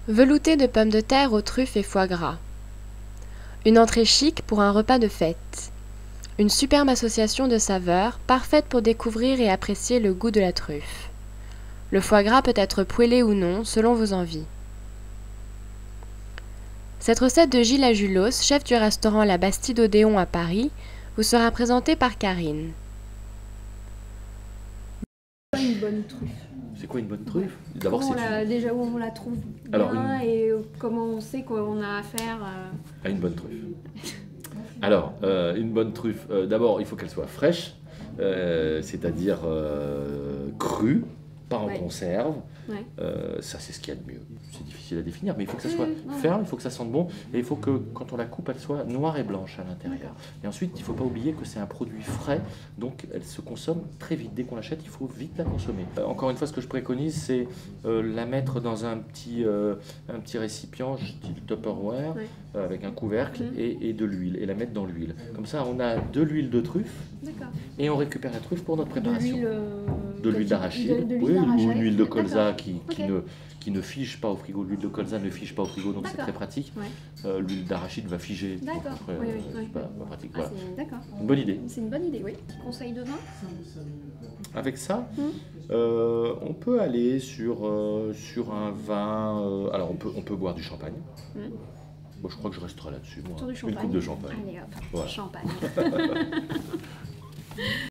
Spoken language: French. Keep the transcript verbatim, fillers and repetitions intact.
Velouté de pommes de terre aux truffes et foie gras. Une entrée chic pour un repas de fête. Une superbe association de saveurs, parfaite pour découvrir et apprécier le goût de la truffe. Le foie gras peut être poêlé ou non, selon vos envies. Cette recette de Gilles Ajulos, chef du restaurant La Bastide Odéon à Paris, vous sera présentée par Karine. Une bonne truffe. C'est quoi une bonne truffe? D'abord, c'est déjà où on la trouve bien. Alors, une... et comment on sait qu'on a affaire euh... à une bonne truffe. Alors, euh, une bonne truffe, euh, d'abord, il faut qu'elle soit fraîche, euh, c'est-à-dire euh, crue, pas en ouais. conserve. Ouais. Euh, ça, c'est ce qu'il y a de mieux. C'est difficile à définir, mais il faut que ça soit mmh, ferme, il faut que ça sente bon, et il faut que, quand on la coupe, elle soit noire et blanche à l'intérieur. Et ensuite, il ne faut pas oublier que c'est un produit frais, donc elle se consomme très vite. Dès qu'on l'achète, il faut vite la consommer. Euh, encore une fois, ce que je préconise, c'est euh, la mettre dans un petit, euh, un petit récipient, style Tupperware, ouais. euh, avec un couvercle mmh. et, et de l'huile, et la mettre dans l'huile. Comme ça, on a de l'huile de truffe, et on récupère la truffe pour notre préparation. De l'huile d'arachide, oui, ou une huile de colza qui, qui, okay. ne, qui ne fige pas au frigo. L'huile de colza ne fige pas au frigo, donc c'est très pratique. Ouais. Euh, l'huile d'arachide va figer. D'accord. Oui, oui, c'est oui. pas, pas pratique. Ah, voilà. D'accord. Une bonne idée. C'est une bonne idée, oui. Conseil de vin? Avec ça, mmh. euh, on peut aller sur, euh, sur un vin. Euh, alors, on peut, on peut boire du champagne. Mmh. Bon, je crois que je resterai là-dessus. Moi. Une coupe de champagne. Allez hop, voilà. champagne.